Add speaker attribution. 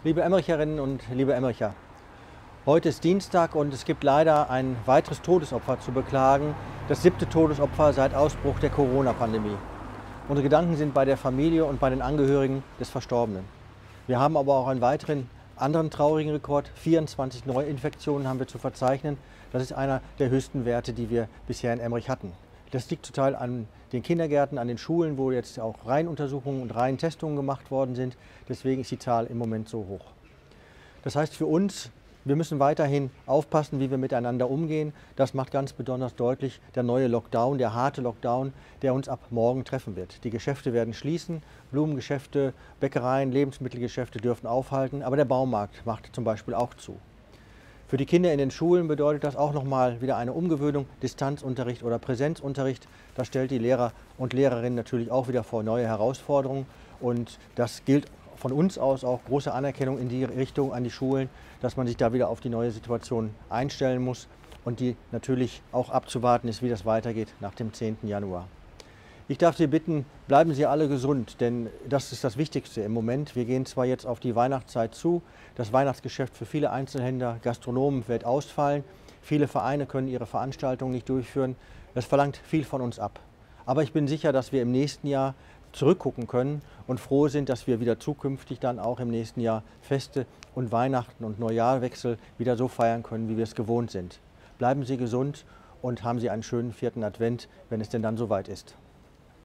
Speaker 1: Liebe Emmercherinnen und liebe Emmercher, heute ist Dienstag und es gibt leider ein weiteres Todesopfer zu beklagen, das 7. Todesopfer seit Ausbruch der Corona-Pandemie. Unsere Gedanken sind bei der Familie und bei den Angehörigen des Verstorbenen. Wir haben aber auch einen weiteren anderen traurigen Rekord. 24 Neuinfektionen haben wir zu verzeichnen. Das ist einer der höchsten Werte, die wir bisher in Emmerich hatten. Das liegt zum Teil an den Kindergärten, an den Schulen, wo jetzt auch Reihenuntersuchungen und Reihentestungen gemacht worden sind. Deswegen ist die Zahl im Moment so hoch. Das heißt für uns, wir müssen weiterhin aufpassen, wie wir miteinander umgehen. Das macht ganz besonders deutlich der neue Lockdown, der harte Lockdown, der uns ab morgen treffen wird. Die Geschäfte werden schließen, Blumengeschäfte, Bäckereien, Lebensmittelgeschäfte dürfen aufhalten, aber der Baumarkt macht zum Beispiel auch zu. Für die Kinder in den Schulen bedeutet das auch nochmal wieder eine Umgewöhnung, Distanzunterricht oder Präsenzunterricht. Das stellt die Lehrer und Lehrerinnen natürlich auch wieder vor neue Herausforderungen. Und das gilt von uns aus auch große Anerkennung in die Richtung an die Schulen, dass man sich da wieder auf die neue Situation einstellen muss und die natürlich auch abzuwarten ist, wie das weitergeht nach dem 10. Januar. Ich darf Sie bitten, bleiben Sie alle gesund, denn das ist das Wichtigste im Moment. Wir gehen zwar jetzt auf die Weihnachtszeit zu, das Weihnachtsgeschäft für viele Einzelhändler, Gastronomen wird ausfallen, viele Vereine können ihre Veranstaltungen nicht durchführen. Das verlangt viel von uns ab. Aber ich bin sicher, dass wir im nächsten Jahr zurückgucken können und froh sind, dass wir wieder zukünftig dann auch im nächsten Jahr Feste und Weihnachten und Neujahrwechsel wieder so feiern können, wie wir es gewohnt sind. Bleiben Sie gesund und haben Sie einen schönen 4. Advent, wenn es denn dann soweit ist.